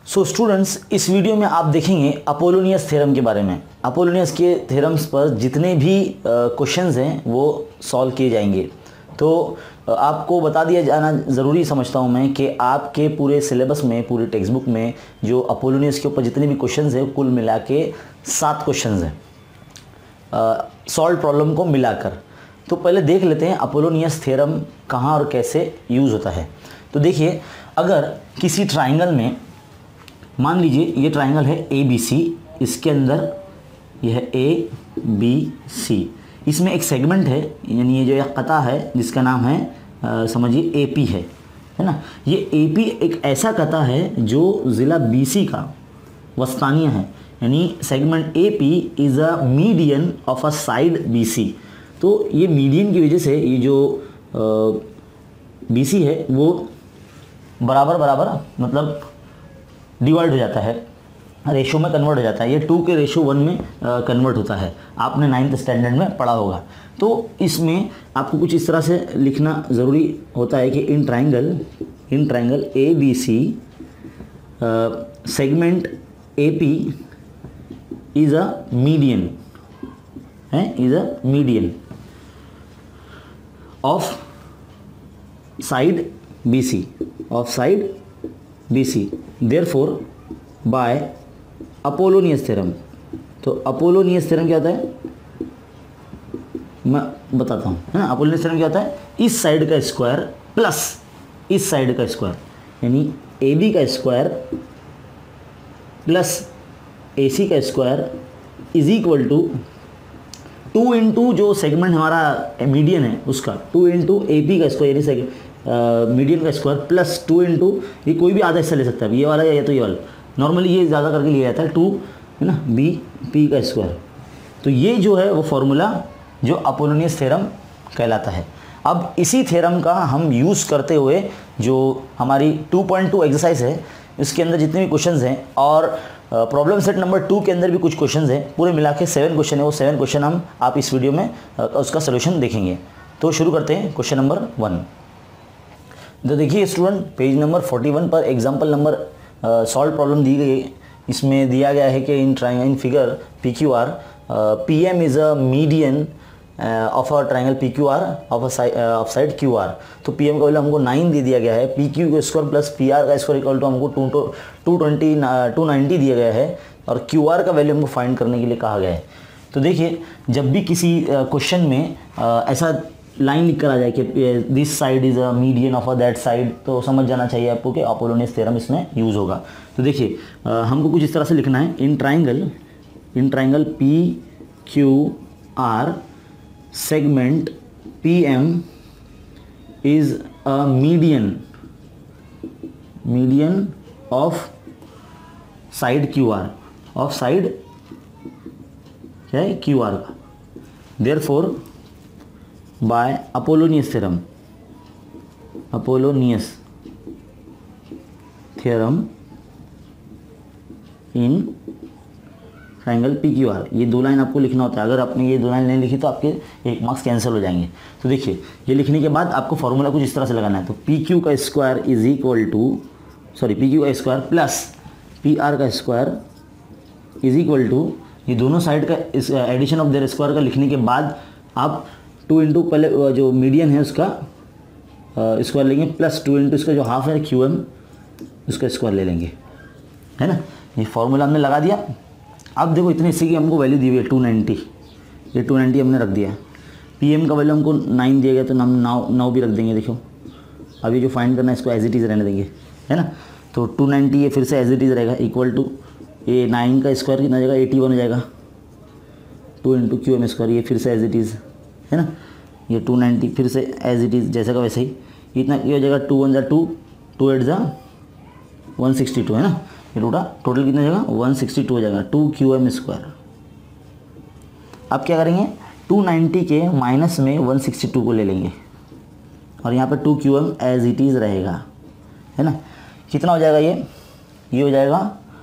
So students, इस video में आप देखेंगे अपोलोनियस थ्योरम के बारे में। अपोलोनियस के थ्योरम्स पर जितने भी क्वेश्चंस हैं वो सॉल्व किए जाएंगे। तो आपको बता दिया जाना ज़रूरी समझता हूं मैं कि आपके पूरे सिलेबस में, पूरे टेक्स्ट बुक में जो अपोलोनियस के ऊपर जितने भी क्वेश्चंस हैं कुल मिला के 7 क्वेश्चंस हैं सॉल्व प्रॉब्लम को मिलाकर। तो पहले देख लेते हैं अपोलोनियस थ्योरम कहाँ और कैसे यूज़ होता है। तो देखिए, अगर किसी ट्राइंगल में, मान लीजिए ये ट्राइंगल है ABC, इसके अंदर यह है ABC, इसमें एक सेगमेंट है, यानी ये जो एक कता है जिसका नाम है समझिए AP है ना। ये AP एक ऐसा कता है जो ज़िला BC का वस्तानिया है, यानी segment AP is a median of a side BC। तो ये मीडियन की वजह से ये जो BC है वो बराबर बराबर मतलब डिवाइड हो जाता है, रेशो में कन्वर्ट हो जाता है। ये 2 के रेशो 1 में कन्वर्ट होता है, आपने 9th स्टैंडर्ड में पढ़ा होगा। तो इसमें आपको कुछ इस तरह से लिखना ज़रूरी होता है कि in triangle ABC segment AP is a median of side BC, therefore by Apollonius theorem. तो अपोलोनियस थ्योरम क्या होता है मैं बताता हूँ, है ना। अपोलोनियस थ्योरम क्या होता है, इस साइड का स्क्वायर प्लस इस साइड का स्क्वायर, यानी AB का स्क्वायर प्लस AC का square is equal to 2 into जो सेगमेंट हमारा मीडियन है उसका 2 इंटू AP का स्क्वायर, यानी मीडियन का स्क्वायर प्लस 2 इंटू, ये कोई भी आधा हिस्सा ले सकता है, ये वाला या तो ये वाला, नॉर्मली ये ज़्यादा करके लिया जाता है 2, है ना, BP का स्क्वायर। तो ये जो है वो फॉर्मूला जो अपोलोनियस थ्योरम कहलाता है। अब इसी थ्योरम का हम यूज़ करते हुए जो हमारी 2.2 एक्सरसाइज है, इसके अंदर जितने भी क्वेश्चंस हैं और प्रॉब्लम सेट नंबर 2 के अंदर भी कुछ क्वेश्चंस हैं, पूरे मिला के 7 क्वेश्चन है। वो 7 क्वेश्चन हम आप इस वीडियो में उसका सोल्यूशन देखेंगे। तो शुरू करते हैं क्वेश्चन नंबर 1। तो देखिए स्टूडेंट, पेज नंबर 41 पर एग्जाम्पल नंबर सॉल्व प्रॉब्लम दी गई है। इसमें दिया गया है कि in figure PQR PM is a median of a triangle PQR of side QR। तो PM का वैल्यू हमको 9 दे दिया गया है, PQ का स्क्वायर प्लस PR का स्क्वायर इक्वल टू हमको 290 दिया गया है, और QR का वैल्यू हमको फाइंड करने के लिए कहा गया है। तो देखिए, जब भी किसी क्वेश्चन में ऐसा लाइन लिख कर आ जाए कि this side is a median of a that side, तो समझ जाना चाहिए आपको कि अपोलोनियस थ्योरम इसमें यूज़ होगा। तो देखिए, हमको कुछ इस तरह से लिखना है, in triangle PQR segment PM is a median of side QR, of side क्या है QR का, therefore by Apollonius theorem in triangle PQR। ये 2 लाइन आपको लिखना होता है। अगर आपने ये 2 लाइन नहीं लिखी तो आपके 1 मार्क्स कैंसिल हो जाएंगे। तो देखिए, ये लिखने के बाद आपको फॉर्मूला कुछ इस तरह से लगाना है। तो PQ का square is equal to PQ का स्क्वायर प्लस PR का स्क्वायर इज इक्वल टू, ये दोनों साइड का एडिशन ऑफ देयर स्क्वायर का लिखने के बाद आप 2 इंटू पहले जो मीडियन है उसका स्क्वायर लेंगे, प्लस 2 इंटू इसका जो हाफ है QM उसका स्क्वायर ले लेंगे, है ना। ये फॉर्मूला हमने लगा दिया। अब देखो, इतने हिस्से की हमको वैल्यू दी हुई है 290, ये 290 हमने रख दिया है। PM का वैल्यू हमको 9 दिया गया, तो हम 9 भी रख देंगे। देखो, अभी जो फाइंड करना है इसको एज इट इज़ रहने देंगे, है ना। तो 290 ये फिर से एज इट इज़ रहेगा, इक्वल टू ये 9 का स्क्वायर कितना हो जाएगा, 81 हो जाएगा, 2 इंटू QM स्क्वायर, ये फिर से एज इट इज़, है ना। ये 290 फिर से एज इट इज़ जैसा का वैसे ही, इतना ये हो जाएगा 2 1 जा 2, 2 8 जा 162, है ना। ये टोटल कितना हो जाएगा 162 हो जाएगा, 2 QM स्क्वायर। अब क्या करेंगे, 290 के माइनस में 162 को ले लेंगे, और यहाँ पर 2 QM एज इट इज़ रहेगा, है ना। कितना हो जाएगा ये हो जाएगा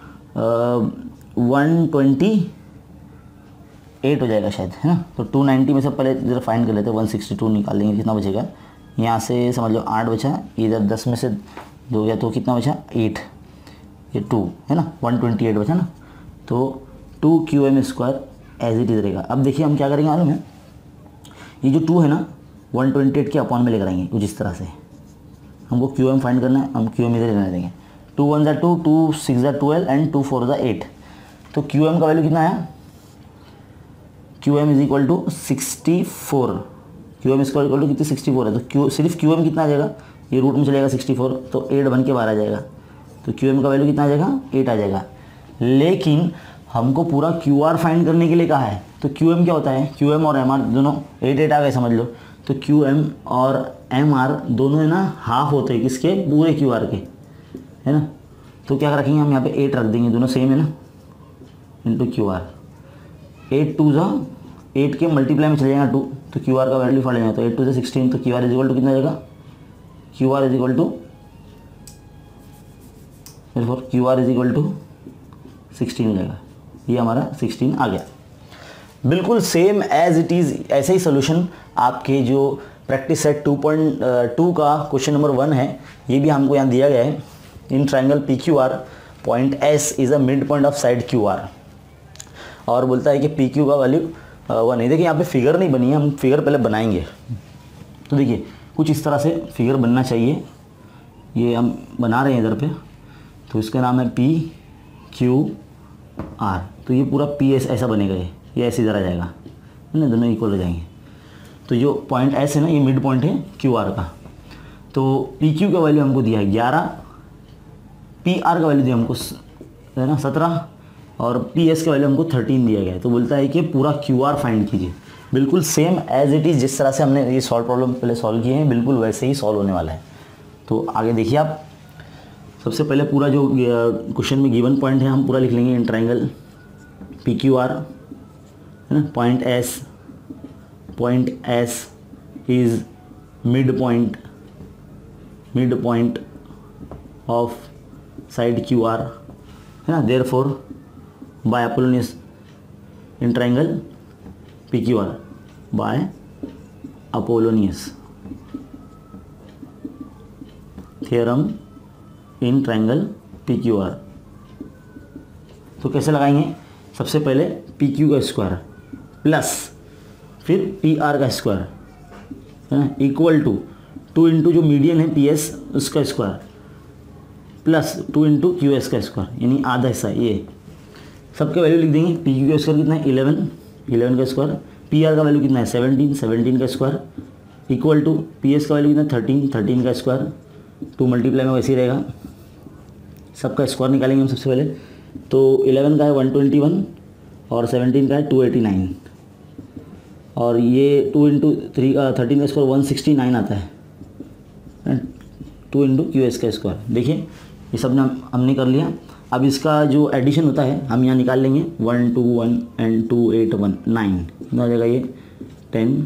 128 हो जाएगा शायद, है ना। तो 290 में से पहले ज़रा फाइंड कर लेते हैं, 162 निकाल लेंगे, कितना बचेगा। यहाँ से समझ लो 8 बचा, इधर 10 में से 2 गया तो कितना बचा 8, ये 2 है ना, 128 बचा ना, तो 2qm² एज इट इज़ रहेगा। अब देखिए हम क्या करेंगे मालूम है, ये जो 2 है ना 128 के अपॉन में लेकर आएंगे कुछ इस तरह से। हमको QM फाइंड करना है, हम QM इधर रहने देंगे। 2 1 ज़ा 2, 2 6 ज़ा 12 एंड 2 4 ज़ा 8। तो QM का वैल्यू कितना आया, QM is equal to 64। QM square equal to कितनी 64 है, तो सिर्फ QM कितना आ जाएगा, ये रूट में चलेगा 64, तो 8 बन के बाहर आ जाएगा। तो QM का वैल्यू कितना आ जाएगा, 8 आ जाएगा। लेकिन हमको पूरा QR फाइंड करने के लिए कहा है, तो QM क्या होता है, QM और MR दोनों 8 आ गए समझ लो। तो QM और MR दोनों है ना हाफ होते हैं किसके, पूरे QR के, है ना। तो क्या रखेंगे हम यहाँ पे 8 रख देंगे, दोनों सेम है ना, इंटू QR। 8 2 ज़ा 8 के मल्टीप्लाई में चले जाएगा 2, तो QR का वैल्यू फाइंड लेंगे, तो 8 2 ज़ा 16, तो QR इज इक्वल टू कितना आ जाएगा, QR is equal to QR is equal to 16 हो जाएगा। ये हमारा 16 आ गया। बिल्कुल सेम एज इट इज़ ऐसे ही सोल्यूशन आपके जो प्रैक्टिस सेट 2.2 का क्वेश्चन नंबर 1 है, ये भी हमको यहाँ दिया गया है। In triangle PQR point S is a mid point of side QR, और बोलता है कि PQ का वैल्यू 1 है। देखिए यहाँ पे फिगर नहीं बनी है, हम फिगर पहले बनाएंगे। तो देखिए कुछ इस तरह से फिगर बनना चाहिए, ये हम बना रहे हैं इधर पे। तो इसका नाम है PQR, तो ये पूरा PS ऐसा बनेगा, ये ऐसे इधर आ जाएगा, है ना, दोनों इक्वल हो जाएंगे। तो जो पॉइंट S है ना, ये मिड पॉइंट है QR का। तो PQ का वैल्यू हमको दिया है 11, PR का वैल्यू दिया हमको है ना 17, और PS का वैल्यू हमको 13 दिया गया है। तो बोलता है कि पूरा QR फाइंड कीजिए। बिल्कुल सेम एज इट इज़ जिस तरह से हमने ये सॉल्व प्रॉब्लम पहले सॉल्व किए हैं, बिल्कुल वैसे ही सॉल्व होने वाला है। तो आगे देखिए आप, सबसे पहले पूरा जो क्वेश्चन में गिवन पॉइंट है हम पूरा लिख लेंगे। इन ट्रायंगल PQR है ना, point S is mid point of side QR, है ना। Therefore by Apollonius in triangle PQR by Apollonius theorem in triangle PQR। तो कैसे लगाएंगे, सबसे पहले PQ का स्क्वायर प्लस फिर PR का स्क्वायर, है ना, इक्वल टू 2 इंटू जो मीडियन है PS उसका स्क्वायर प्लस 2 इंटू QS का स्क्वायर, यानी आधा हिस्सा। ये सबके वैल्यू लिख देंगे। PQ का स्क्वायर कितना है 11 का स्क्वायर, PR का वैल्यू कितना है 17 का स्क्वायर, इक्वल टू PS का वैल्यू कितना है 13 का स्क्वायर। 2 मल्टीप्लाई में वैसे ही रहेगा, सबका स्क्वायर निकालेंगे हम सबसे पहले। तो 11 का है 121 और 17 का है 289, और ये 2 इंटू 13 का स्क्वायर 169 आता है, 2 इंटू QS का स्क्वायर। देखिए ये सब हमने कर लिया। अब इसका जो एडिशन होता है हम यहाँ निकाल लेंगे, 1 2 1 एंड 2 8 1 9, कितना हो जाएगा ये 10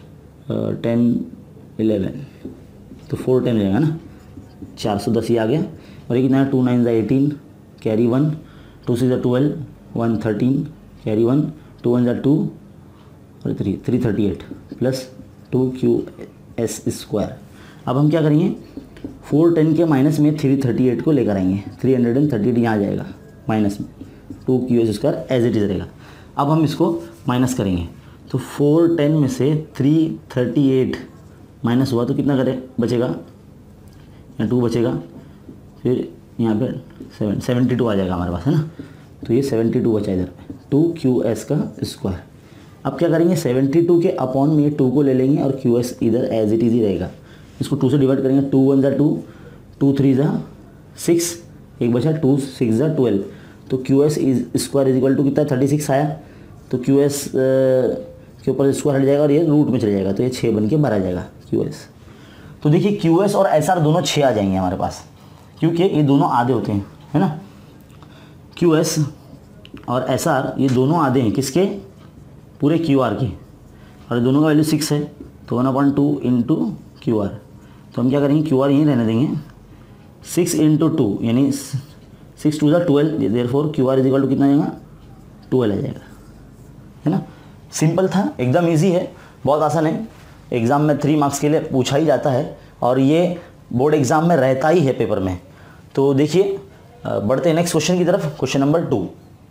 11, तो 4 10 हो जाएगा ना, 410 ही आ गया। और ये कितना है 2 9 18 कैरी 1, 2 6 12 1 13 कैरी 1, 2 1 2 और 338 प्लस 2QS स्क्वायर। अब हम क्या करेंगे, 410 के माइनस में 338 को लेकर आएंगे, 338 यहाँ आ जाएगा माइनस में, 2QS square as it is रहेगा। अब हम इसको माइनस करेंगे, तो 410 में से 338 माइनस हुआ तो कितना करे बचेगा, यहाँ 2 बचेगा, फिर यहाँ पे 72 आ जाएगा हमारे पास, है ना। तो ये 72 बचा इधर, 2QS का स्क्वायर। अब क्या करेंगे, 72 के अपॉन में 2 को ले लेंगे और QS इधर एज इट इज़ ही रहेगा। इसको 2 से डिवाइड करेंगे, 2 1 2, 2 3 6, एक बचा 2 6 12, तो QS square is equal to कितना 36 आया। तो QS के ऊपर स्क्वायर हट जाएगा और ये रूट में चले जाएगा, तो ये 6 बन के बाहर आ जाएगा QS। तो देखिए QS और SR दोनों 6 आ जाएंगे हमारे पास, क्योंकि ये दोनों आधे होते हैं, है ना। QS और SR ये दोनों आधे हैं किसके, पूरे QR के, और दोनों का वैल्यू 6 है, तो 1/2 इंटू QR। तो हम क्या करेंगे, QR यहीं रहने देंगे, 6 इंटू 2 यानी 6 2 12, therefore QR is equal to कितना आएगा 12 आ जाएगा, है ना। सिंपल था, एकदम इजी है, बहुत आसान है। एग्ज़ाम में 3 मार्क्स के लिए पूछा ही जाता है, और ये बोर्ड एग्ज़ाम में रहता ही है पेपर में। तो देखिए बढ़ते हैं नेक्स्ट क्वेश्चन की तरफ। Question number 2।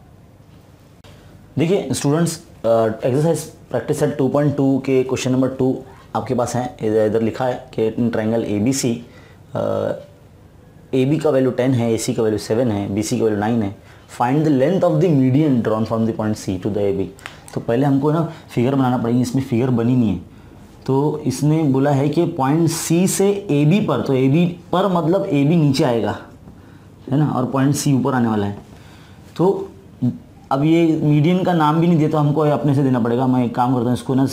देखिए स्टूडेंट्स, एक्सरसाइज प्रैक्टिस सेट 2.2 के क्वेश्चन नंबर 2 आपके पास है। इधर लिखा है कि इन ट्रायंगल ABC, AB का वैल्यू 10 है, AC का वैल्यू 7 है, BC का वैल्यू 9 है। Find the length of the median drawn from the point C to the AB। तो पहले हमको ना फिगर बनाना पड़ेगी, इसमें फिगर बनी नहीं है। तो इसने बोला है कि पॉइंट C से AB पर, तो AB पर मतलब AB नीचे आएगा, है ना, और पॉइंट C ऊपर आने वाला है। तो अब ये मीडियन का नाम भी नहीं दिया तो हमको अपने से देना पड़ेगा। मैं एक काम करता हूँ, इसको ना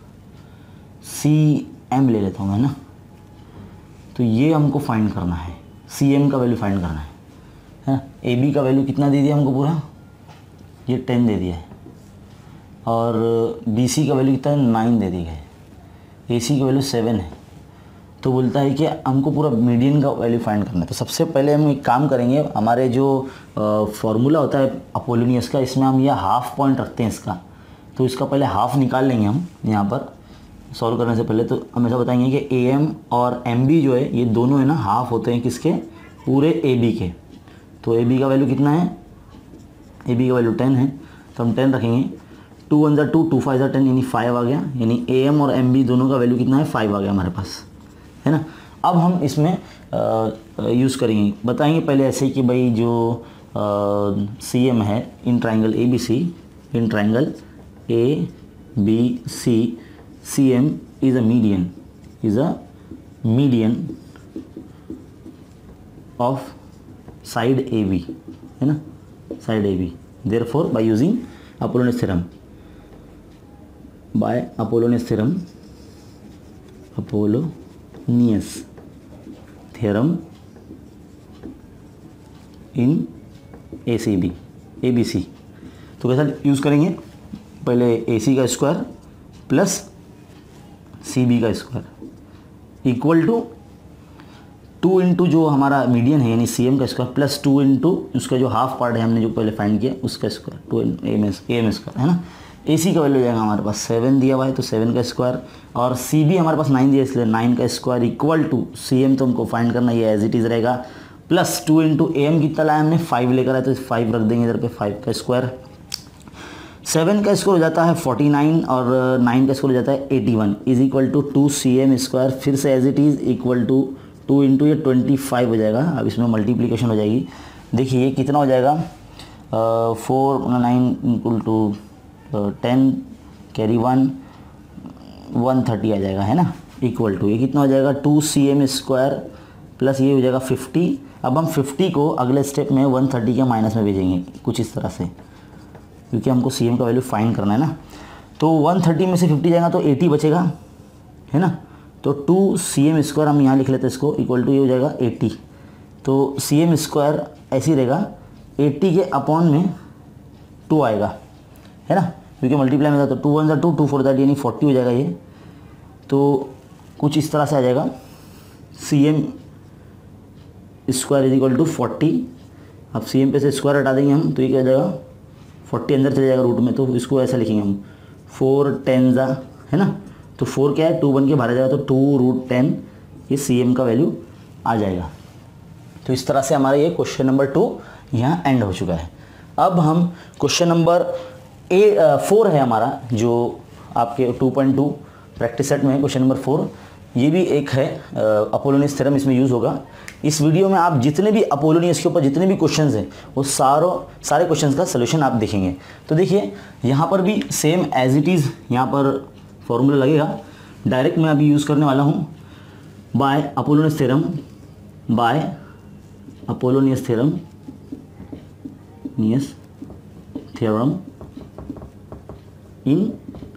CM ले लेता हूँ मैं ना। तो ये हमको फाइंड करना है, CM का वैल्यू फाइंड करना है ना। AB का वैल्यू कितना दे दिया हमको पूरा, ये 10 दे दिया है, और BC का वैल्यू कितना है, 9 दे दिया है, AC का वैल्यू 7 है। तो बोलता है कि हमको पूरा मीडियन का वैल्यू फाइंड करना है। तो सबसे पहले हम एक काम करेंगे, हमारे जो फॉर्मूला होता है अपोलोनियस का, इसमें हम यह हाफ पॉइंट रखते हैं इसका। तो इसका पहले हाफ निकाल लेंगे हम यहाँ पर सॉल्व करने से पहले। तो हम ऐसा बताएंगे कि AM और MB जो है ये दोनों है ना हाफ होते हैं किसके, पूरे AB के। तो AB का वैल्यू कितना है, AB का वैल्यू 10 है, तो हम 10 रखेंगे। 2 1 ज़ा 2, 2 5 ज़ा 10, यानी 5 आ गया। यानी AM और MB दोनों का वैल्यू कितना है, 5 आ गया हमारे पास, है ना। अब हम इसमें यूज़ करेंगे, बताएंगे पहले ऐसे कि भाई जो CM है in triangle ABC, in triangle ABC, CM is a median of side AB, है ना, side AB। Therefore by using Apollonius theorem in ABC। तो कैसा यूज़ करेंगे, पहले AC का स्क्वायर प्लस CB का स्क्वायर इक्वल टू 2 इंटू जो हमारा मीडियन है यानी CM का स्क्वायर प्लस 2 इंटू उसका जो हाफ पार्ट है हमने जो पहले फाइंड किया उसका स्क्वायर, 2 AM स्क्वायर, है ना। AC का वैल्यू जाएगा हमारे पास 7 दिया हुआ है, तो 7 का स्क्वायर, और CB हमारे पास 9 दिया इसलिए 9 का स्क्वायर इक्वल टू CM तो हमको फाइंड करना, ये एज इट इज़ रहेगा, प्लस 2 इंटू AM कितना लाया हमने, 5 लेकर आए, तो 5 रख देंगे इधर पे, 5 का स्क्वायर। 7 का स्क्वायर हो जाता है 49 और 9 का स्क्वायर हो जाता है 81 is equal to 2 CM square, फिर से as it is equal to 2 into ये 25 हो जाएगा। अब इसमें मल्टीप्लिकेशन हो जाएगी, देखिए ये कितना हो जाएगा, 4 9 इक्वल टू 10 कैरी 1 130 आ जाएगा, है ना, इक्वल टू ये कितना हो जाएगा 2 CM स्क्वायर प्लस ये हो जाएगा 50। अब हम 50 को अगले स्टेप में 130 के माइनस में भेजेंगे कुछ इस तरह से, क्योंकि हमको CM का वैल्यू फाइंड करना है ना। तो 130 में से 50 जाएगा तो 80 बचेगा, है ना। तो 2 CM स्क्वायर हम यहाँ लिख लेते हैं इसको, इक्वल टू ये हो जाएगा 80। तो CM स्क्वायर ऐसे ही रहेगा, 80 के अपॉन में 2 आएगा, है ना, क्योंकि मल्टीप्लाई में था। तो 2 1 ज़ा 2, 2 4 ज़ा यानी 40 हो जाएगा ये। तो कुछ इस तरह से आ जाएगा, CM square is equal to 40। अब CM पे से स्क्वायर हटा देंगे हम, तो ये क्या हो जाएगा 40 अंदर चले जाएगा रूट में, तो इसको ऐसा लिखेंगे हम 4 10 ज़ा, है ना। तो 4 क्या है, 2 बन के बाहर जाएगा, तो 2√10 ये CM का वैल्यू आ जाएगा। तो इस तरह से हमारा ये क्वेश्चन नंबर 2 यहाँ एंड हो चुका है। अब हम क्वेश्चन नंबर 4 है हमारा, जो आपके 2.2 प्रैक्टिस सेट में है क्वेश्चन नंबर 4। ये भी एक है अपोलोनियस थ्योरम इसमें यूज़ होगा। इस वीडियो में आप जितने भी अपोलोनियस के ऊपर जितने भी क्वेश्चंस हैं वो सारे क्वेश्चंस का सलूशन आप देखेंगे। तो देखिए यहाँ पर भी सेम एज इट इज़ यहाँ पर फॉर्मूला लगेगा। डायरेक्ट मैं अभी यूज़ करने वाला हूँ by Apollonius theorem in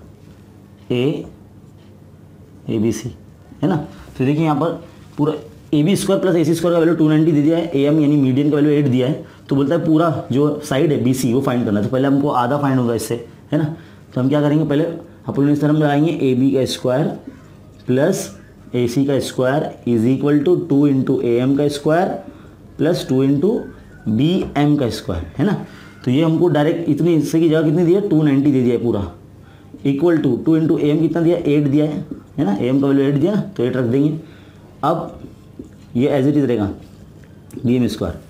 ABC, है ना। तो देखिए यहाँ पर पूरा AB square plus AC square का वैल्यू 290 दे दिया है, AM यानी मीडियन का वैल्यू 8 दिया है। तो बोलता है पूरा जो साइड है BC वो फाइंड करना है। तो पहले हमको आधा फाइंड होगा इससे, है ना। तो हम क्या करेंगे, पहले अपोलोनियस थ्योरम लगाएंगे, AB का स्क्वायर प्लस AC का square is equal to 2 into AM का स्क्वायर प्लस 2 इंटू BM का स्क्वायर, है ना। तो ये हमको डायरेक्ट इतनी हिस्से की जगह कितनी दी है, 290 दे दिया है पूरा, इक्वल टू 2 इंटू AM कितना दिया, 8 दिया है ना। AM का वैल्यू 8 दिया ना, तो 8 रख देंगे। अब ये एज इट इज़ रहेगा BM स्क्वायर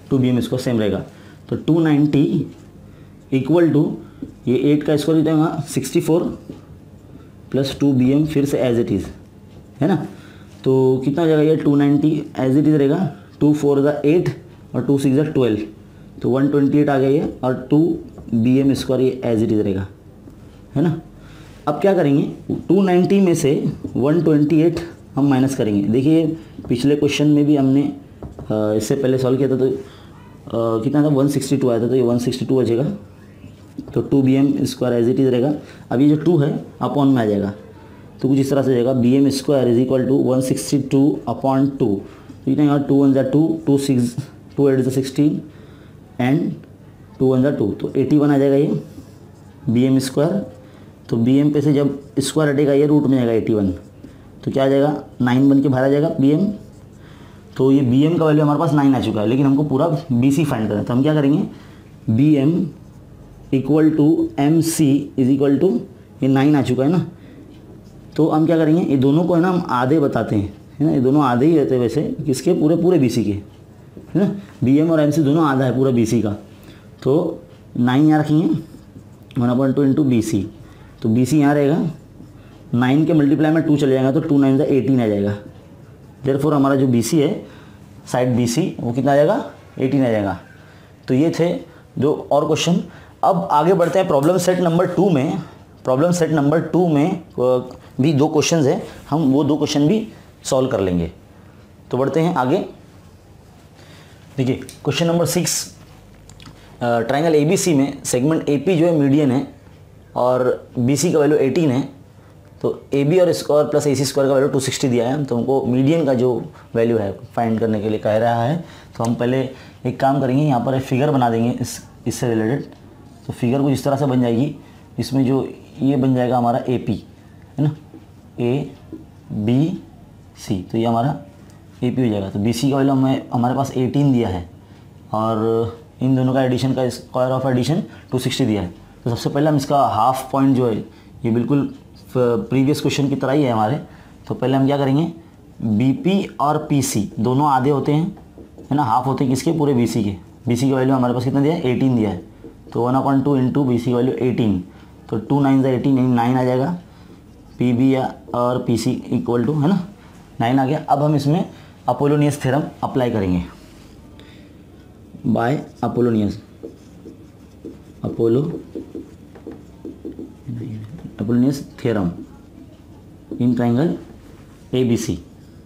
2bm² सेम रहेगा। तो 290 इक्वल टू ये 8 का स्क्वायर कितना होगा 64 प्लस 2bm फिर से एज इट इज़ है ना। तो कितना हो जाएगा ये 290 एज इट इज़ रहेगा, 2 4 ज़ा 8 और 2 6 ज़ा 12, तो 128 आ गया ये, और 2bm² ये एज इट इज़ रहेगा है ना। अब क्या करेंगे 290 में से 128 हम माइनस करेंगे। देखिए पिछले क्वेश्चन में भी हमने इससे पहले सॉल्व किया था तो कितना था 162 आया था, तो ये 162 बचेगा, तो 2bm² एज इट इज़ रहेगा। अब ये जो 2 है अपॉन में आ जाएगा, तो कुछ इस तरह से जाएगा bm² इज इक्वल टू 162/2, तो कितना 2 1 ज़ा 2, 2 6 2 8 ज़ा 16 एंड 2 1 ज़ा 2, तो 81 आ जाएगा ये bm²। तो bm पे से जब स्क्वायर हटेगा ये रूट में जाएगा 81, तो क्या आ जाएगा 9 बन के बाहर आ जाएगा bm। तो ये bm का वैल्यू हमारे पास 9 आ चुका है, लेकिन हमको पूरा bc फाइंड करना है। तो हम क्या करेंगे bm equal to mc is equal to ये 9 आ चुका है ना, तो हम क्या करेंगे ये दोनों को है ना हम आधे बताते हैं है ना, ये दोनों आधे ही रहते हैं वैसे किसके पूरे bc के है ना, bm और mc दोनों आधा है पूरा bc का। तो 9 यहाँ रखेंगे 1/2 इंटू bc, तो bc यहाँ रहेगा, 9 के मल्टीप्लाई में 2 चले जाएगा तो 2 9 ज़ा 18 आ जाएगा। देयरफॉर हमारा जो bc है साइड bc वो कितना आ जाएगा 18 आ जाएगा। तो ये थे जो और क्वेश्चन। अब आगे बढ़ते हैं प्रॉब्लम सेट नंबर 2 में। प्रॉब्लम सेट नंबर 2 में भी 2 क्वेश्चंस हैं, हम वो 2 क्वेश्चन भी सॉल्व कर लेंगे। तो बढ़ते हैं आगे। देखिए क्वेश्चन नंबर 6, ट्रायंगल ABC में सेगमेंट AP जो है मीडियन है और BC का वैल्यू 18 है, तो AB और स्क्वायर प्लस AC स्क्वायर का वैल्यू 260 दिया है, तो हमको मीडियन का जो वैल्यू है फाइंड करने के लिए कह रहा है। तो हम पहले एक काम करेंगे, यहाँ पर एक फिगर बना देंगे इससे रिलेटेड। तो फिगर कुछ इस तरह से बन जाएगी, इसमें जो ये बन जाएगा हमारा AP है ना, ABC, तो ये हमारा AP हो जाएगा। तो BC का वैल्यू हमारे पास 18 दिया है और इन दोनों का एडिशन का स्क्वायर ऑफ एडिशन 260 दिया है। तो सबसे पहले हम इसका हाफ पॉइंट जो है ये बिल्कुल प्रीवियस क्वेश्चन की तरह ही है हमारे। तो पहले हम क्या करेंगे BP और PC दोनों आधे होते हैं है ना, हाफ होते हैं किसके पूरे BC के। BC का वैल्यू हमारे पास कितना दिया है 18 दिया है, तो 1/2 इंटू BC का वैल्यू 18, तो 2 9 ज़ा 18 यानी 9 आ जाएगा। PB और PC इक्वल टू है ना 9 आ गया। अब हम इसमें अपोलोनियस थ्योरम अप्लाई करेंगे by Apollonius theorem in triangle ABC।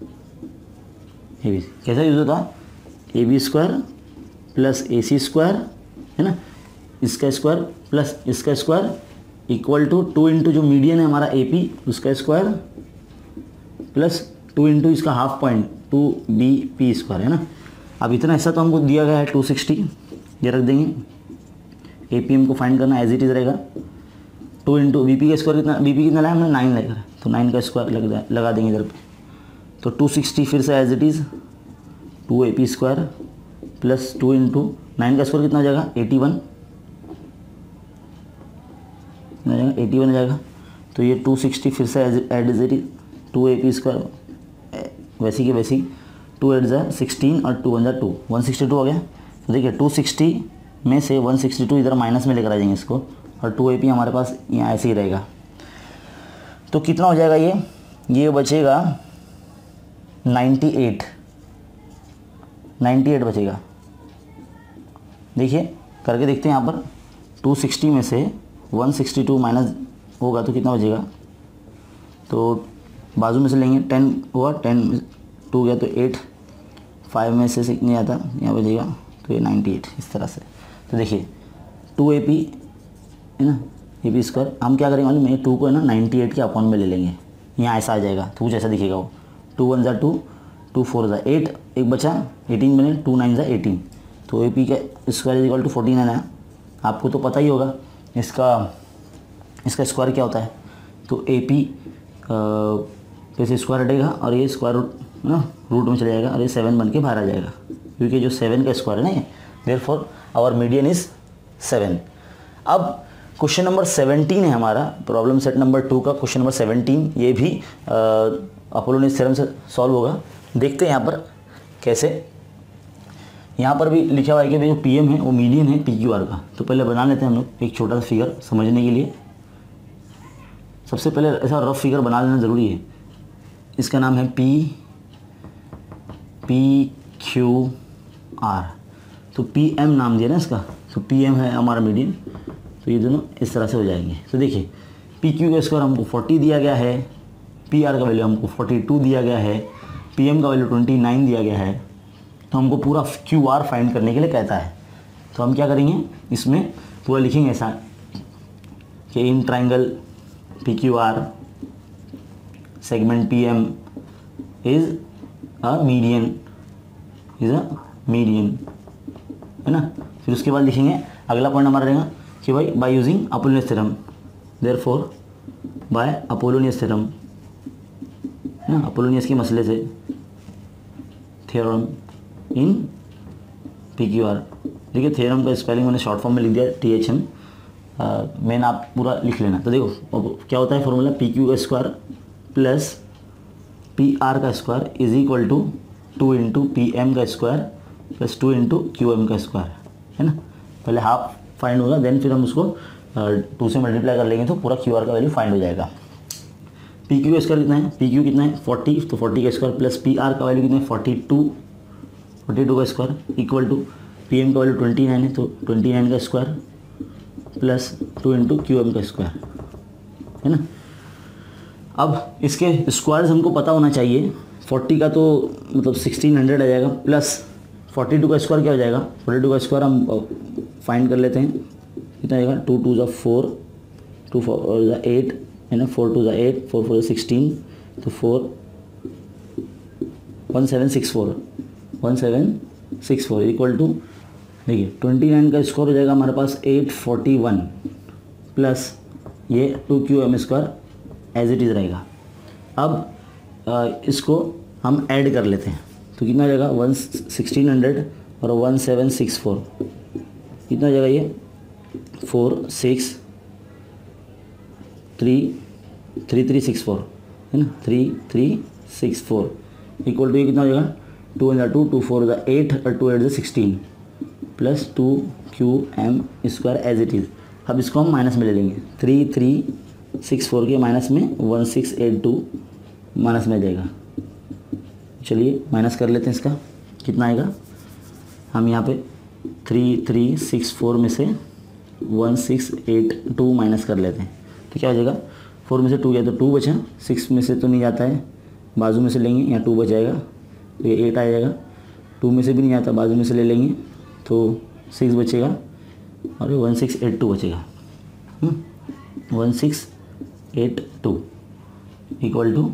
कैसा यूज़ होता है AB² प्लस AC स्क्वायर है ना, इसका स्क्वायर प्लस इसका स्क्वायर इक्वल टू 2 इंटू जो मीडियन है हमारा AP उसका स्क्वायर प्लस 2 इंटू इसका हाफ पॉइंट 2BP² है ना। अब इतना हिस्सा तो हमको दिया गया है 260, ये रख देंगे। AP हमको फाइंड करना एज इट इज़ रहेगा, 2 इंटू BP का स्क्वायर कितना, BP कितना लाया हमने 9 लेकर, तो 9 का स्क्वायर लगा देंगे इधर पे। तो 260 फिर से as it is 2AP² plus 2 into 9 का स्क्वायर कितना हो जाएगा 81 हो जाएगा। तो ये 260 फिर से एड इज इट 2AP² वैसी के वैसी 2 8 ज़ा 16 और 2 1 ज़ा 2, 162 हो गया। तो देखिए 260 में से 162 इधर माइनस में लेकर आ जाएंगे इसको, और 2AP हमारे पास यहाँ ऐसे ही रहेगा। तो कितना हो जाएगा ये बचेगा 98 बचेगा। देखिए करके देखते हैं यहाँ पर 260 में से 162 माइनस होगा तो कितना बचेगा, तो बाजू में से लेंगे 10 हुआ, 10 2 गया तो 8, 5 में से 6 नहीं आता यहाँ बचेगा, तो ये 98 इस तरह से। तो देखिए 2AP है ना AP², हम क्या करेंगे मालूम है 2 को है ना 98 के अपॉन में ले लेंगे, यहाँ ऐसा आ जाएगा, तो कुछ ऐसा दिखेगा वो 2 1 ज़ा 2, 2 4 ज़ा 8, एक बचा 18 बने, 2 9 ज़ा 18, तो AP का स्क्वायर इज इक्वल टू 49 है। आपको तो पता ही होगा इसका स्क्वायर क्या होता है, तो AP पे से स्क्वायर हटेगा और ये स्क्वायर रूट में चले जाएगा और ये 7 बन के बाहर आ जाएगा, क्योंकि जो 7 का स्क्वायर है ना ये, देयरफॉर आवर मीडियन इज 7। अब क्वेश्चन नंबर 17 है हमारा, प्रॉब्लम सेट नंबर 2 का क्वेश्चन नंबर 17, ये भी अपोलोनियस थ्योरम से सॉल्व होगा। देखते हैं यहाँ पर कैसे। यहाँ पर भी लिखा हुआ है कि जो पी एम है वो मीडियन है पी क्यू आर का। तो पहले बना लेते हैं हम लोग एक छोटा सा फिगर समझने के लिए। सबसे पहले ऐसा रफ फिगर बना लेना ज़रूरी है। इसका नाम है पी क्यू आर, तो पी एम नाम दिया ना इसका, तो पी एम है हमारा मीडियन, तो ये दोनों इस तरह से हो जाएंगे। तो देखिए पी क्यू का स्क्वायर हमको 40 दिया गया है, पी आर का वैल्यू हमको 42 दिया गया है, पी एम का वैल्यू 29 दिया गया है। तो हमको पूरा क्यू आर फाइंड करने के लिए कहता है। तो हम क्या करेंगे, इसमें पूरा लिखेंगे ऐसा कि in triangle P Q R segment P M is a median, है ना। फिर उसके बाद लिखेंगे अगला पॉइंट हमारा रहेगा कि भाई by using Apollonius theorem, therefore by Apollonius theorem, है ना, अपोलोनियस के मसले से theorem in P Q R. देखिए थ्योरम का स्पेलिंग मैंने शॉर्ट फॉर्म में लिख दिया THM, मेन आप पूरा लिख लेना। तो देखो अब क्या होता है फॉर्मूला, पी क्यू का स्क्वायर प्लस पी आर का square is equal to 2 into P M का square plus 2 into Q M का स्क्वायर, है ना। पहले हाफ फाइंड होगा, देन फिर हम उसको 2 से मल्टीप्लाई कर लेंगे तो पूरा क्यू आर का वैल्यू फाइंड हो जाएगा। पी क्यू का स्क्वायर कितना है, पी क्यू कितना है 40, तो 40 का स्क्वायर प्लस पी आर का वैल्यू कितना है 42 का square equal to P M का वैल्यू 29 है, तो 29 का square plus 2 into Q M का स्क्वायर, है ना। अब इसके स्क्वायर्स हमको पता होना चाहिए। 40 का तो मतलब 1600 आ जाएगा, प्लस 42 का स्क्वायर क्या हो जाएगा, 42 का स्क्वायर हम फाइंड कर लेते हैं, कितना आएगा 2 2 ज़ा 4, 2 4 ज़ा 8, है ना, 4 2 ज़ा 8, 4 4 ज़ा 16, तो 1764 इक्वल टू, देखिए 29 का स्क्वायर हो जाएगा हमारे पास 841 प्लस ये 2QM square as it is रहेगा। अब इसको हम ऐड कर लेते हैं, तो कितना हो जाएगा 1600 और 1764, कितना हो जाएगा ये 3364, है ना, 3364 इक्वल टू ये कितना हो जाएगा 2 × 2, 2 4 × 8 और 2 8 × 16 plus 2QM square as it is. अब इसको हम माइनस में ले लेंगे, 3364 के माइनस में 1682 माइनस में आ जाएगा। चलिए माइनस कर लेते हैं, इसका कितना आएगा, हम यहाँ पे 3364 में से 1682 माइनस कर लेते हैं, तो क्या हो जाएगा 4 में से 2 गया तो 2 बचा, 6 में से तो नहीं जाता है, बाजू में से लेंगे यहाँ 2 बच जाएगा, तो ये 8 आ जाएगा, 2 में से भी नहीं आता, बाजू में से ले लेंगे तो 6 बचेगा और ये 1682 बचेगा। 1682 इक्वल टू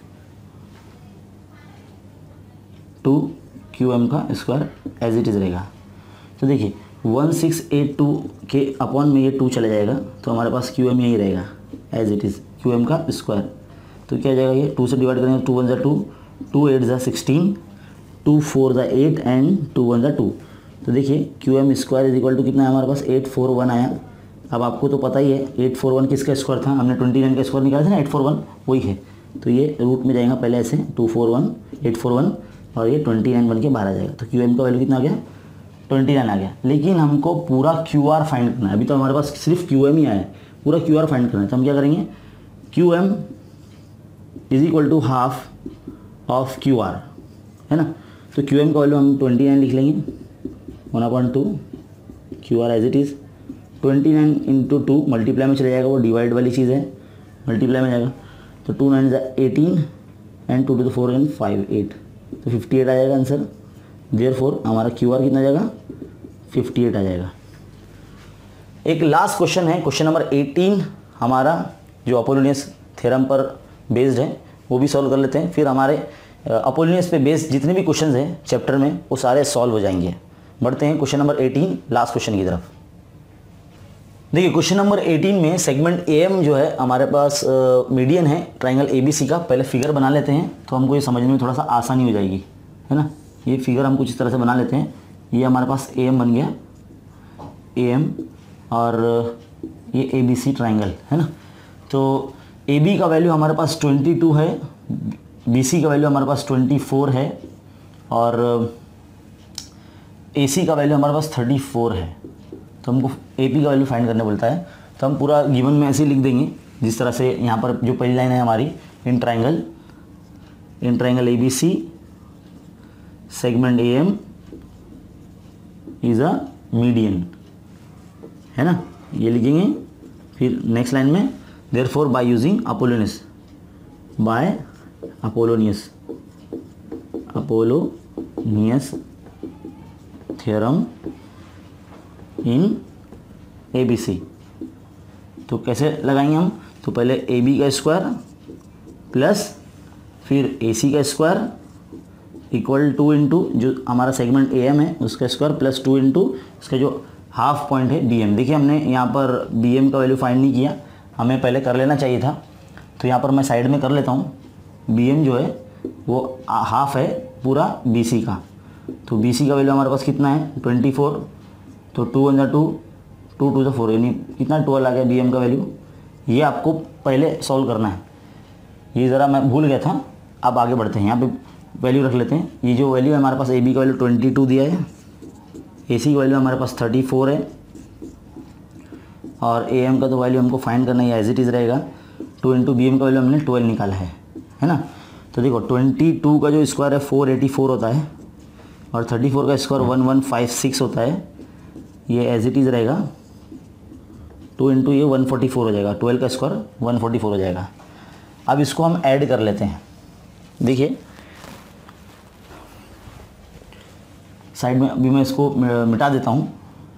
2QM का स्क्वायर एज इट इज़ रहेगा। तो देखिए 1682 के अपॉन में ये 2 चला जाएगा, तो हमारे पास QM यही रहेगा एज इट इज़, QM का स्क्वायर। तो क्या जाएगा ये 2 से डिवाइड करेंगे, 2 1 ज़ा 2, 2 8 ज़ा 16, 2 4 ज़ा 8 एंड 2 1 ज़ा 2। तो देखिए QM square is equal to कितना है हमारे पास 841 आया। अब आपको तो पता ही है 841 किसका स्क्वायर था, हमने 29 का स्क्वायर निकाला था ना, 841 वही है। तो ये रूट में जाएगा पहले ऐसे 241 841 और ये 29 बन के बाहर आ जाएगा। तो QM का वैल्यू कितना आ गया 29 आ गया। लेकिन हमको पूरा QR फाइंड करना है, अभी तो हमारे पास सिर्फ QM ही आया है, पूरा QR फाइंड करना है। तो हम क्या करेंगे, QM is equal to half of QR, है ना। तो QM का वैल्यू हम 29 लिख लेंगे, 1/2 QR as it is, 29 into 2 multiply में चले जाएगा, वो डिवाइड वाली चीज़ है, मल्टीप्लाई में जाएगा। तो 2 9 18 एंड 2 to the 4 and 5 8, तो 58 आ जाएगा आंसर। देयरफॉर हमारा QR कितना आ जाएगा 58 आ जाएगा। एक लास्ट क्वेश्चन है, क्वेश्चन नंबर 18 हमारा जो अपोलोनियस थ्योरम पर बेस्ड है वो भी सॉल्व कर लेते हैं। फिर हमारे अपोलोनियस पे बेस्ड जितने भी क्वेश्चन हैं चैप्टर में वो सारे सॉल्व हो जाएंगे। बढ़ते हैं क्वेश्चन नंबर 18 लास्ट क्वेश्चन की तरफ। देखिए क्वेश्चन नंबर 18 में सेगमेंट AM जो है हमारे पास मीडियन है ट्राइंगल ABC का। पहले फिगर बना लेते हैं तो हमको ये समझने में थोड़ा सा आसानी हो जाएगी, है ना। ये फिगर हम कुछ इस तरह से बना लेते हैं, ये हमारे पास AM बन गया, AM और ये ABC ट्राइंगल, है ना। तो AB का वैल्यू हमारे पास 22 है, BC का वैल्यू हमारे पास 24 है और AC का वैल्यू हमारे पास 34 है, तो हमको AP का वैल्यू फाइंड करने बोलता है। तो हम पूरा गिवन में ऐसे लिख देंगे जिस तरह से यहाँ पर जो पहली लाइन है हमारी, in triangle ABC segment AM is a median, है ना, ये लिखेंगे। फिर नेक्स्ट लाइन में therefore by using Apollonius theorem in ABC। तो कैसे लगाएंगे हम, तो पहले AB का स्क्वायर प्लस फिर AC का स्क्वायर इक्वल 2 इंटू जो हमारा सेगमेंट AM है उसका स्क्वायर प्लस 2 इंटू उसका जो हाफ पॉइंट है BM। देखिए हमने यहाँ पर BM का वैल्यू फाइंड नहीं किया, हमें पहले कर लेना चाहिए था, तो यहाँ पर मैं साइड में कर लेता हूँ। BM जो है वो हाफ है पूरा BC का, तो BC का वैल्यू हमारे पास कितना है 24, तो 2 × 2 2 2 4 यानी कितना 12 आ गया BM का वैल्यू। ये आपको पहले सॉल्व करना है, ये ज़रा मैं भूल गया था। अब आगे बढ़ते हैं, यहाँ पे वैल्यू रख लेते हैं। ये जो वैल्यू है हमारे पास AB का वैल्यू 22 दिया है, AC का वैल्यू हमारे पास 34 है, और AM का तो वैल्यू हमको फाइंड करना है, एज इट इज़ रहेगा 2 इंटू BM का वैल्यू हमने 12 निकाला है ना। तो देखो 22 का जो स्क्वायर है 484 होता है, और 34 का स्क्वायर 1156 होता है, ये एज इट इज़ रहेगा 2 इंटू ये 144 हो जाएगा, 12 का स्क्वायर 144 हो जाएगा। अब इसको हम ऐड कर लेते हैं। देखिए साइड में अभी मैं इसको मिटा देता हूँ।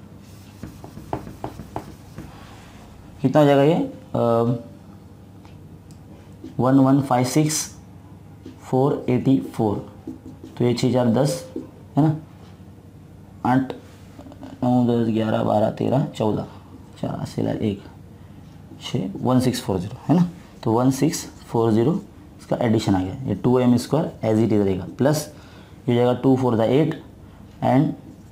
कितना हो जाएगा ये 1156 484, तो ये 6 4 10 है ना, 8 9 10 11 12 13 14 4 1 6 1640 है ना। तो 1640 इसका एडिशन आ गया। ये 2m square as it is रहेगा, प्लस ये हो जाएगा 2 4 8 एंड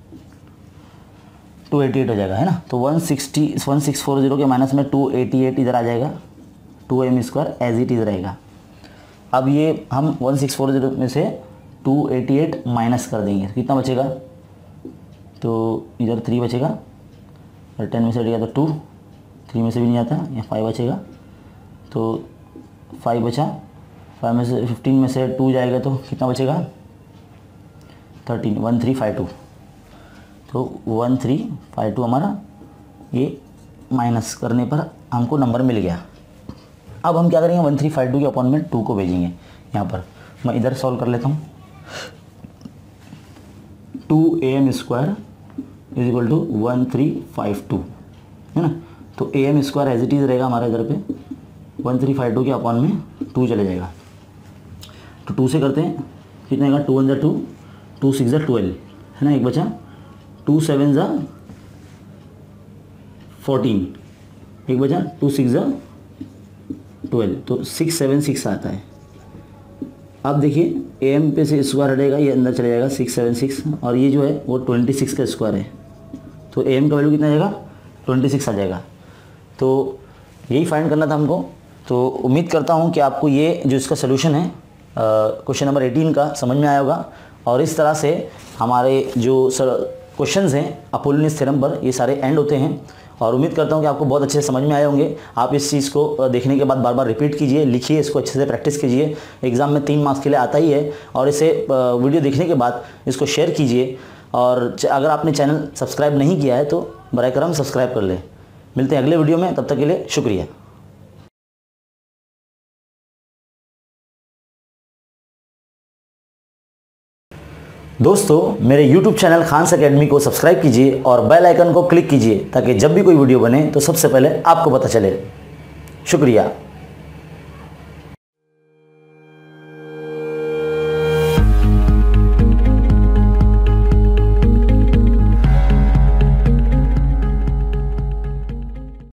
288 हो जाएगा, है ना। तो 1640 के माइनस में 288 इधर आ जाएगा, 2m square as it is रहेगा। अब ये हम 1640 में से 288 माइनस कर देंगे, कितना बचेगा, तो इधर 3 बचेगा, और 10 में से हट गया तो 2, 3 में से भी नहीं आता, यहाँ 5 बचेगा, तो 5 बचा, 5 में से 15 में से 2 जाएगा तो कितना बचेगा 13, 1352। तो 1352 हमारा ये माइनस करने पर हमको नंबर मिल गया। अब हम क्या करेंगे, 1352 के अपॉन में 2 को भेजेंगे। यहाँ पर मैं इधर सॉल्व कर लेता हूँ। 2am square is equal to 1352 है ना। तो am square as it is रहेगा हमारा इधर पे, 1352 के अपॉन में 2 चले जाएगा। तो 2 से करते हैं, कितना आएगा 2 × 2 2 6 12 है ना, एक बचा, 2 7 14, एक बचा 2 6 12, तो 676 आता है। अब देखिए am पे से स्क्वायर हटेगा, ये अंदर चले जाएगा 676, और ये जो है वो 26 का स्क्वायर है, तो am का वैल्यू कितना आ जाएगा 26 आ जाएगा। तो यही फाइंड करना था हमको। तो उम्मीद करता हूँ कि आपको ये जो इसका सोल्यूशन है क्वेश्चन नंबर 18 का समझ में आया होगा, और इस तरह से हमारे जो क्वेश्चंस हैं अपोलोनियस थ्योरम पर ये सारे एंड होते हैं। और उम्मीद करता हूँ कि आपको बहुत अच्छे से समझ में आए होंगे। आप इस चीज़ को देखने के बाद बार बार रिपीट कीजिए, लिखिए, इसको अच्छे से प्रैक्टिस कीजिए। एग्ज़ाम में 3 मार्क्स के लिए आता ही है, और इसे वीडियो देखने के बाद इसको शेयर कीजिए। और अगर आपने चैनल सब्सक्राइब नहीं किया है तो बराए करम सब्सक्राइब कर ले। मिलते हैं अगले वीडियो में, तब तक के लिए शुक्रिया। दोस्तों मेरे YouTube चैनल खान्स एकेडमी को सब्सक्राइब कीजिए और बेल आइकन को क्लिक कीजिए, ताकि जब भी कोई वीडियो बने तो सबसे पहले आपको पता चले। शुक्रिया।